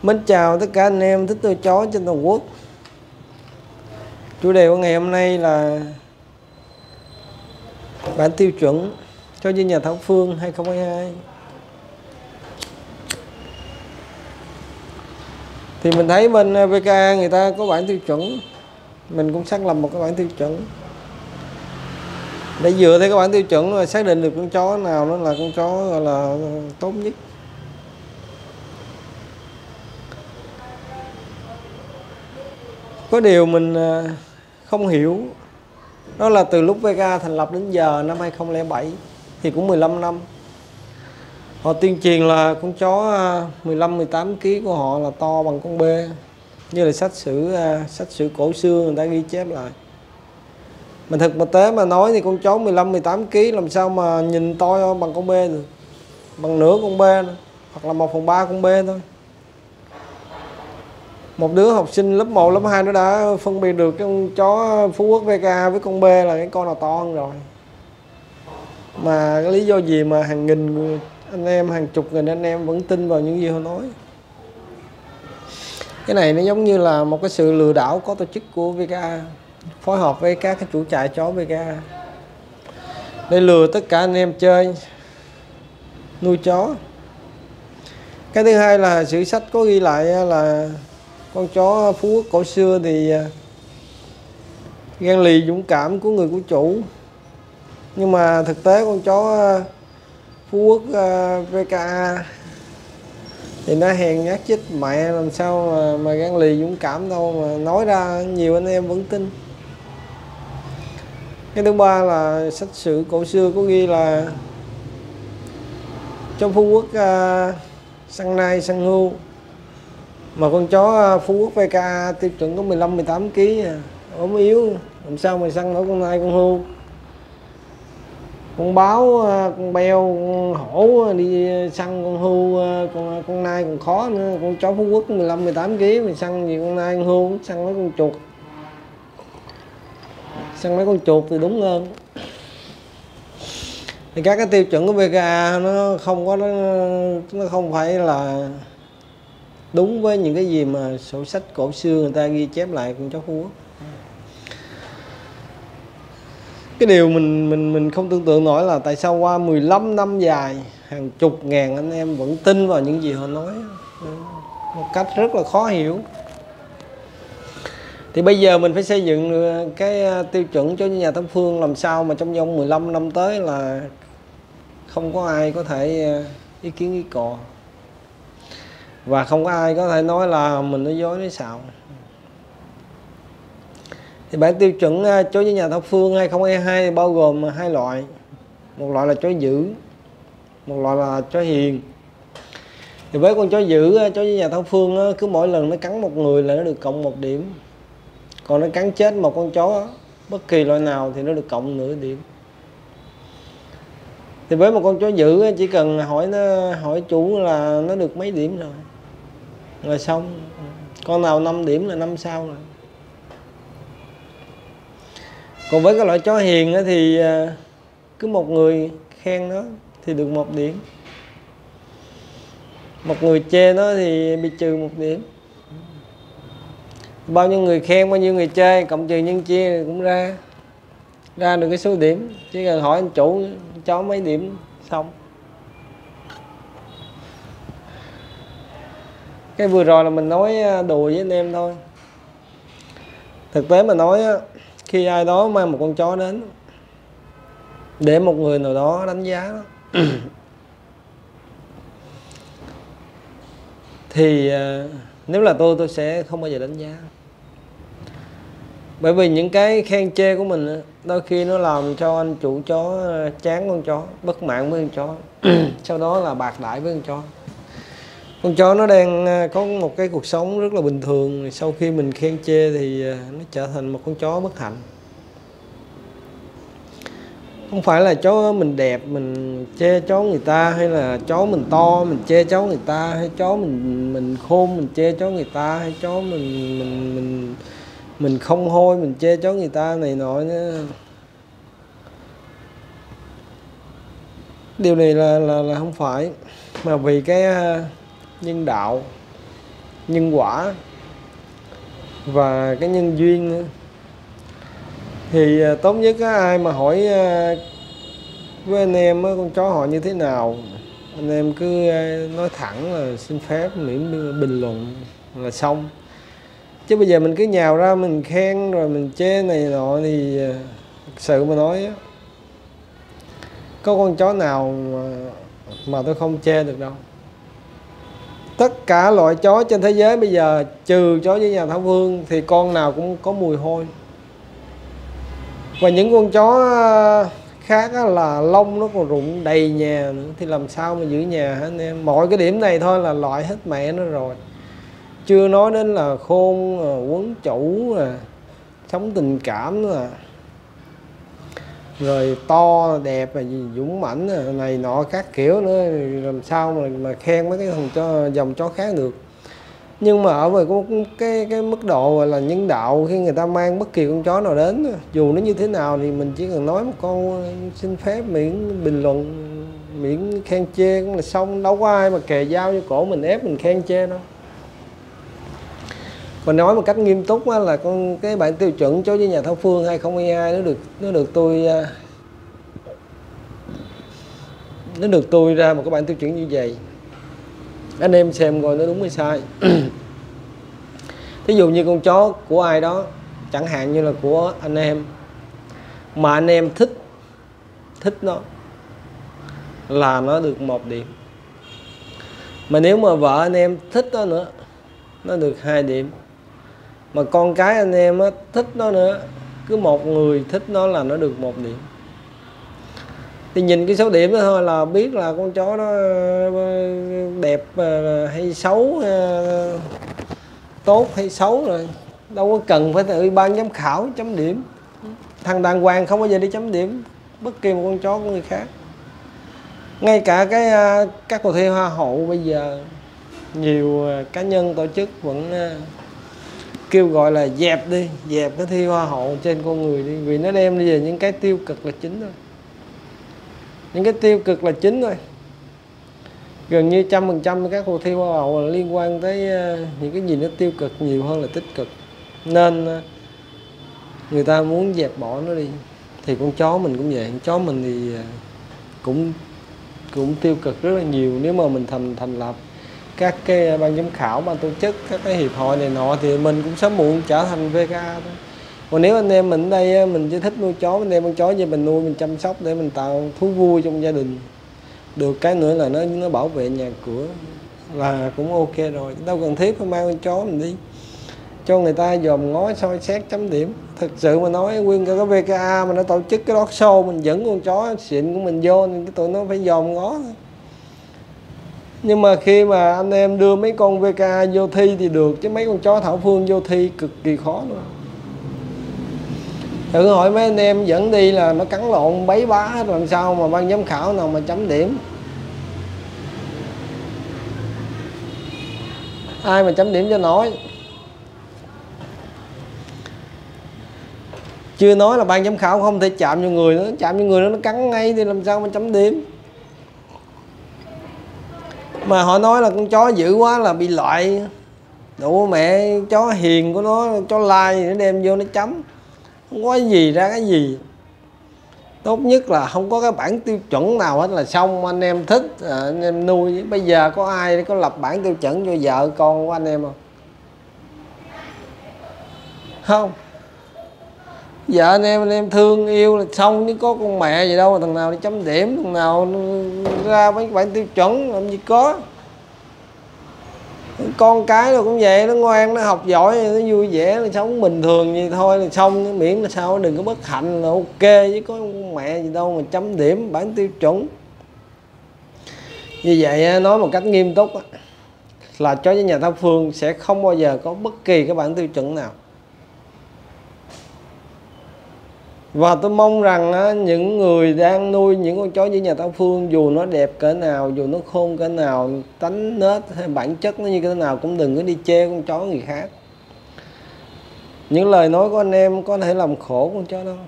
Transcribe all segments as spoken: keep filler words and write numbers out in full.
Mến chào tất cả anh em thích nuôi chó trên toàn quốc. Chủ đề của ngày hôm nay là bản tiêu chuẩn cho như nhà Thảo Phương hai không hai hai. Thì mình thấy bên vê ca a người ta có bản tiêu chuẩn, mình cũng xác lập một cái bản tiêu chuẩn để dựa theo cái bản tiêu chuẩn mà xác định được con chó nào nó là con chó gọi là tốt nhất. Có điều mình không hiểu, đó là từ lúc vê ca a thành lập đến giờ năm hai không không bảy thì cũng mười lăm năm. Họ tuyên truyền là con chó mười lăm mười tám ki lô gam của họ là to bằng con bê, như là sách sử sách sử cổ xưa người ta ghi chép lại. Mà thực mà tế mà nói thì con chó mười lăm mười tám ki lô gam làm sao mà nhìn to bằng con bê được, bằng nửa con bê nữa, hoặc là một phần ba con bê thôi. Một đứa học sinh lớp một, lớp hai nó đã phân biệt được cái con chó Phú Quốc vê ca a với con bê là cái con nào to hơn rồi. Mà cái lý do gì mà hàng nghìn anh em, hàng chục nghìn anh em vẫn tin vào những gì họ nói. Cái này nó giống như là một cái sự lừa đảo có tổ chức của vê ca a phối hợp với các cái chủ trại chó vê ca a để lừa tất cả anh em chơi nuôi chó. Cái thứ hai là sử sách có ghi lại là con chó Phú Quốc cổ xưa thì gan lì dũng cảm của người của chủ, nhưng mà thực tế con chó Phú Quốc vê ca a thì nó hèn nhát chết mẹ, làm sao mà, mà gan lì dũng cảm đâu mà nói ra nhiều anh em vẫn tin. Cái thứ ba là sách sử cổ xưa có ghi là chó Phú Quốc uh, săn nai săn hươu, mà con chó Phú Quốc vê ca a tiêu chuẩn có mười lăm mười tám ki lô gam, ốm yếu, làm sao mà săn nổi con nai con hươu. Con báo, con beo, con hổ đi săn con hươu, con con nai còn khó nữa. Con chó Phú Quốc mười lăm mười tám ki lô gam mình săn gì con nai con hươu, săn mấy con chuột. Săn mấy con chuột thì đúng hơn. Thì các cái tiêu chuẩn của vê ca a nó không có, nó, nó không phải là đúng với những cái gì mà sổ sách cổ xưa người ta ghi chép lại con chó Phú Quốc. Cái điều mình mình mình không tưởng tượng nổi là tại sao qua mười lăm năm dài, hàng chục ngàn anh em vẫn tin vào những gì họ nói một cách rất là khó hiểu. Thì bây giờ mình phải xây dựng cái tiêu chuẩn cho nhà Thảo Phương làm sao mà trong vòng mười lăm năm tới là không có ai có thể ý kiến ý cò, và không có ai có thể nói là mình nói dối nói xạo. Thì bản tiêu chuẩn chó với nhà Thảo Phương hai không hai hai bao gồm hai loại. Một loại là chó dữ, một loại là chó hiền. Thì với con chó dữ, chó với nhà Thảo Phương cứ mỗi lần nó cắn một người là nó được cộng một điểm. Còn nó cắn chết một con chó bất kỳ loại nào thì nó được cộng nửa điểm. Thì với một con chó dữ chỉ cần hỏi nó hỏi chủ là nó được mấy điểm rồi rồi xong. Con nào năm điểm là năm sao rồi. Còn với cái loại chó hiền thì cứ một người khen nó thì được một điểm, một người chê nó thì bị trừ một điểm. Bao nhiêu người khen bao nhiêu người chê cộng trừ nhân chia cũng ra ra được cái số điểm. Chỉ cần hỏi anh chủ chó mấy điểm xong. Cái vừa rồi là mình nói đùa với anh em thôi. Thực tế mà nói, khi ai đó mang một con chó đến để một người nào đó đánh giá đó, thì nếu là tôi tôi sẽ không bao giờ đánh giá. Bởi vì những cái khen chê của mình đôi khi nó làm cho anh chủ chó chán con chó, bất mãn với con chó, sau đó là bạc đãi với con chó. Con chó nó đang có một cái cuộc sống rất là bình thường, sau khi mình khen chê thì nó trở thành một con chó bất hạnh. Không phải là chó mình đẹp mình chê chó người ta, hay là chó mình to mình chê chó người ta, hay chó mình mình khôn mình chê chó người ta, hay chó mình mình mình mình không hôi mình chê chó người ta này nọ nữa. Điều này là là là không phải, mà vì cái nhân đạo nhân quả và cái nhân duyên nữa. Thì tốt nhất á, ai mà hỏi với anh em á, con chó họ như thế nào, anh em cứ nói thẳng là xin phép miễn bình luận là xong. Chứ bây giờ mình cứ nhào ra mình khen rồi mình chê này nọ thì thực sự mà nói á, có con chó nào mà, mà tôi không chê được đâu. Tất cả loại chó trên thế giới bây giờ trừ chó với nhà Thảo Phương thì con nào cũng có mùi hôi. Và những con chó khác là lông nó còn rụng đầy nhà nữa, thì làm sao mà giữ nhà hả anh em? Mọi cái điểm này thôi là loại hết mẹ nó rồi. Chưa nói đến là khôn, quấn chủ, sống tình cảm, rồi to đẹp, là gì dũng mãnh này nọ các kiểu nữa, làm sao mà mà khen mấy cái thằng cho dòng chó khác được. Nhưng mà ở về cái, cái cái mức độ gọi là nhân đạo, khi người ta mang bất kỳ con chó nào đến, dù nó như thế nào thì mình chỉ cần nói một câu xin phép miễn bình luận, miễn khen chê cũng là xong. Đâu có ai mà kề dao vô cổ mình ép mình khen chê đâu. Còn nói một cách nghiêm túc á, là con cái bản tiêu chuẩn chó với nhà Thảo Phương hai không hai hai nó được nó được tôi nó được tôi ra một cái bản tiêu chuẩn như vậy. Anh em xem coi nó đúng hay sai. Thí dụ như con chó của ai đó, chẳng hạn như là của anh em, mà anh em thích thích nó là nó được một điểm. Mà nếu mà vợ anh em thích nó nữa, nó được hai điểm. Mà con cái anh em á, thích nó nữa, cứ một người thích nó là nó được một điểm. Thì nhìn cái số điểm đó thôi là biết là con chó đó đẹp hay xấu, tốt hay xấu rồi. Đâu có cần phải từ ban giám khảo chấm điểm. Thằng đàng hoàng không bao giờ đi chấm điểm bất kỳ một con chó của người khác. Ngay cả cái các cuộc thi hoa hậu bây giờ, nhiều cá nhân tổ chức vẫn kêu gọi là dẹp đi, dẹp cái thi hoa hậu trên con người đi, vì nó đem đi về những cái tiêu cực là chính thôi. Những cái tiêu cực là chính thôi. Gần như trăm phần trăm các cuộc thi hoa hậu là liên quan tới những cái gì nó tiêu cực nhiều hơn là tích cực. Nên người ta muốn dẹp bỏ nó đi. Thì con chó mình cũng vậy. Con chó mình thì cũng cũng tiêu cực rất là nhiều. Nếu mà mình thành thành lập các cái ban giám khảo, ban tổ chức, các cái hiệp hội này nọ thì mình cũng sớm muộn trở thành vê ca a thôi. Còn nếu anh em mình ở đây mình chỉ thích nuôi chó, anh em con chó về mình nuôi, mình chăm sóc để mình tạo thú vui trong gia đình. Được cái nữa là nó nó bảo vệ nhà cửa là cũng ok rồi. Đâu cần thiết phải mang con chó mình đi cho người ta dòm ngó soi xét chấm điểm. Thực sự mà nói nguyên cả cái vê ca a mà nó tổ chức cái dog show, mình dẫn con chó xịn của mình vô thì tụi nó phải dòm ngó thôi. Nhưng mà khi mà anh em đưa mấy con vê ca a vô thi thì được, chứ mấy con chó Thảo Phương vô thi cực kỳ khó luôn. Thử hỏi mấy anh em dẫn đi là nó cắn lộn bấy bá hết, làm sao mà ban giám khảo nào mà chấm điểm. Ai mà chấm điểm cho nổi. Chưa nói là ban giám khảo không thể chạm vào người nó, chạm vào người nó nó cắn ngay thì làm sao mà chấm điểm. Mà họ nói là con chó dữ quá là bị loại. Đủ mẹ, chó hiền của nó, chó lai nó đem vô nó chấm. Không có gì ra cái gì. Tốt nhất là không có cái bản tiêu chuẩn nào hết là xong. Anh em thích anh em nuôi. Bây giờ có ai có lập bản tiêu chuẩn cho vợ con của anh em không? Không. Vợ anh em anh em thương yêu là xong, chứ có con mẹ gì đâu mà thằng nào đi chấm điểm, thằng nào ra mấy bản tiêu chuẩn làm gì có. Con cái rồi cũng vậy, nó ngoan, nó học giỏi, nó vui vẻ, nó sống bình thường vậy thôi là xong. Miễn là sao đừng có bất hạnh là ok, chứ có con mẹ gì đâu mà chấm điểm bản tiêu chuẩn. Như vậy nói một cách nghiêm túc là chó với nhà Thảo Phương sẽ không bao giờ có bất kỳ cái bản tiêu chuẩn nào. Và tôi mong rằng á, những người đang nuôi những con chó với nhà Thảo Phương, dù nó đẹp cỡ nào, dù nó khôn cỡ nào, tánh nết hay bản chất nó như thế nào, cũng đừng có đi chê con chó người khác. Những lời nói của anh em có thể làm khổ con chó đó.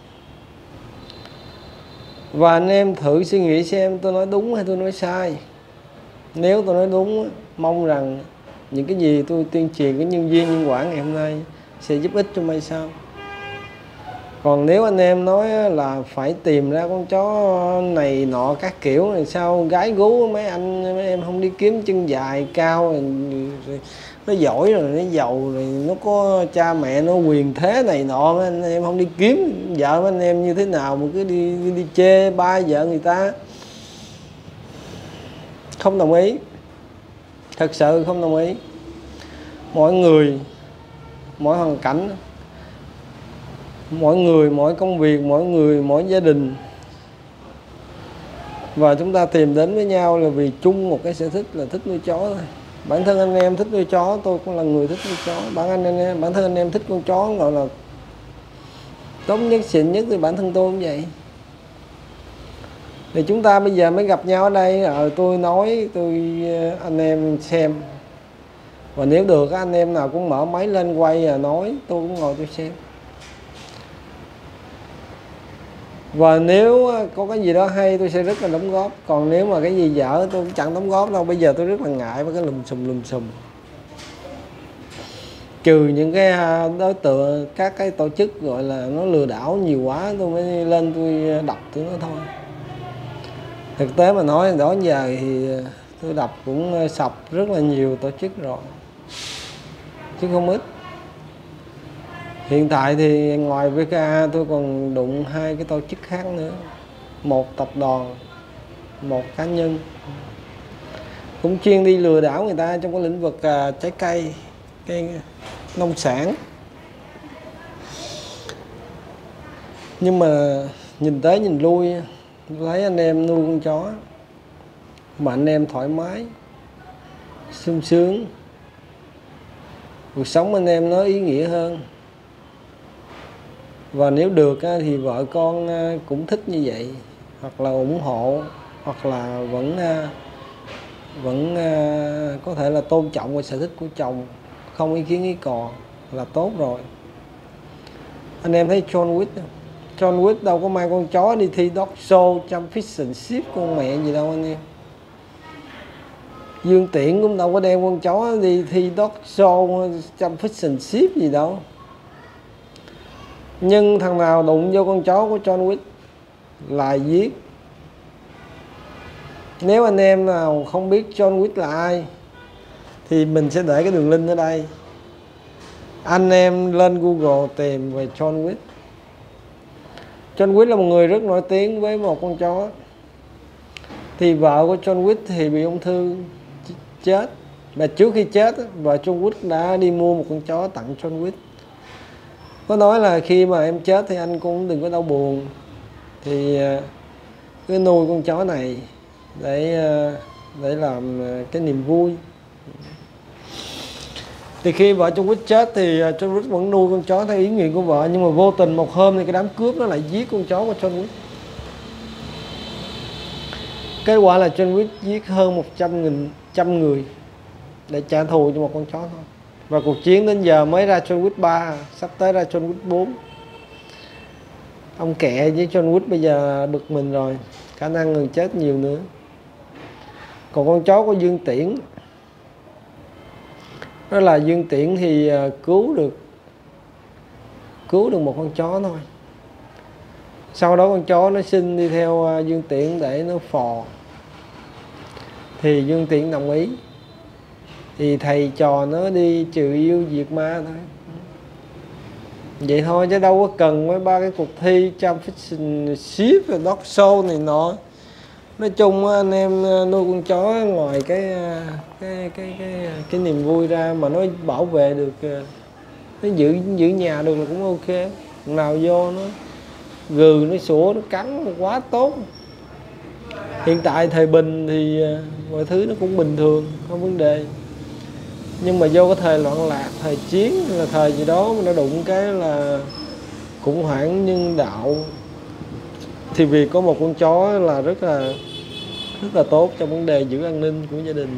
Và anh em thử suy nghĩ xem tôi nói đúng hay tôi nói sai. Nếu tôi nói đúng, mong rằng những cái gì tôi tuyên truyền cái nhân viên nhân quả ngày hôm nay sẽ giúp ích cho mai sau. Còn nếu anh em nói là phải tìm ra con chó này nọ các kiểu này sao gái gú mấy anh mấy em không đi kiếm chân dài cao rồi, rồi nó giỏi rồi nó giàu rồi nó có cha mẹ nó quyền thế này nọ, anh em không đi kiếm vợ anh em như thế nào mà cứ đi đi, đi chê ba vợ người ta. Không đồng ý, thật sự không đồng ý. Mỗi người mỗi hoàn cảnh, mỗi người mỗi công việc, mỗi người mỗi gia đình, và chúng ta tìm đến với nhau là vì chung một cái sở thích là thích nuôi chó thôi. Bản thân anh em thích nuôi chó, tôi cũng là người thích nuôi chó. Bản anh em bản thân anh em thích con chó gọi là tốt nhất, xịn nhất, thì bản thân tôi cũng vậy. Thì chúng ta bây giờ mới gặp nhau ở đây, rồi tôi nói tôi anh em xem, và nếu được anh em nào cũng mở máy lên quay và nói, tôi cũng ngồi tôi xem. Và nếu có cái gì đó hay tôi sẽ rất là đóng góp. Còn nếu mà cái gì dở tôi cũng chẳng đóng góp đâu. Bây giờ tôi rất là ngại với cái lùm xùm lùm xùm. Trừ những cái đối tượng, các cái tổ chức gọi là nó lừa đảo nhiều quá, tôi mới lên tôi đọc tôi nói thôi. Thực tế mà nói đó giờ thì tôi đọc cũng sập rất là nhiều tổ chức rồi, chứ không ít. Hiện tại thì ngoài vê ca a tôi còn đụng hai cái tổ chức khác nữa. Một tập đoàn, một cá nhân, cũng chuyên đi lừa đảo người ta trong cái lĩnh vực uh, trái cây, cây nông sản. Nhưng mà nhìn tới nhìn lui, thấy anh em nuôi con chó mà anh em thoải mái, sung sướng, cuộc sống anh em nó ý nghĩa hơn. Và nếu được thì vợ con cũng thích như vậy, hoặc là ủng hộ, hoặc là vẫn vẫn có thể là tôn trọng cái sở thích của chồng, không ý kiến ý cò là tốt rồi. Anh em thấy John Wick John Wick đâu có mang con chó đi thi dog show, championship con mẹ gì đâu anh em. Dương Tiễn cũng đâu có đem con chó đi thi dog show, championship gì đâu. Nhưng thằng nào đụng vô con chó của John Wick là giết. Nếu anh em nào không biết John Wick là ai thì mình sẽ để cái đường link ở đây. Anh em lên Google tìm về John Wick. John Wick là một người rất nổi tiếng với một con chó. Thì vợ của John Wick thì bị ung thư chết. Và trước khi chết, vợ John Wick đã đi mua một con chó tặng John Wick. Có nói là khi mà em chết thì anh cũng đừng có đau buồn, thì cứ nuôi con chó này để để làm cái niềm vui. Thì khi vợ John Wick chết thì John Wick vẫn nuôi con chó theo ý nguyện của vợ. Nhưng mà vô tình một hôm thì cái đám cướp nó lại giết con chó của John Wick. Kết quả là John Wick giết hơn một trăm người để trả thù cho một con chó thôi. Và cuộc chiến đến giờ mới ra John Wick ba, sắp tới ra John Wick bốn. Ông kẹ với John Wick bây giờ bực mình rồi, khả năng người chết nhiều nữa. Còn con chó của Dương Tiễn, đó là Dương Tiễn thì cứu được cứu được một con chó thôi. Sau đó con chó nó xin đi theo Dương Tiễn để nó phò, thì Dương Tiễn đồng ý. Thì thầy trò nó đi trừ yêu diệt ma thôi. Vậy thôi chứ đâu có cần mấy ba cái cuộc thi championship rồi dog show này nọ. Nói chung anh em nuôi con chó ngoài cái cái cái cái cái niềm vui ra mà nó bảo vệ được, nó giữ giữ nhà được là cũng ok. Nào vô nó gừ, nó sủa, nó cắn quá tốt. Hiện tại thời bình thì mọi thứ nó cũng bình thường, không vấn đề. Nhưng mà vô cái thời loạn lạc, thời chiến là thời gì đó mà nó đụng cái là khủng hoảng nhân đạo, thì vì có một con chó là rất là rất là tốt trong vấn đề giữ an ninh của gia đình.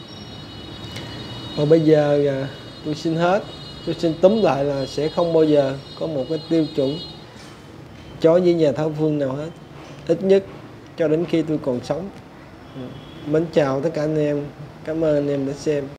Và bây giờ tôi xin hết, tôi xin túm lại là sẽ không bao giờ có một cái tiêu chuẩn chó với nhà thảo phương nào hết, ít nhất cho đến khi tôi còn sống. Mến chào tất cả anh em, cảm ơn anh em đã xem.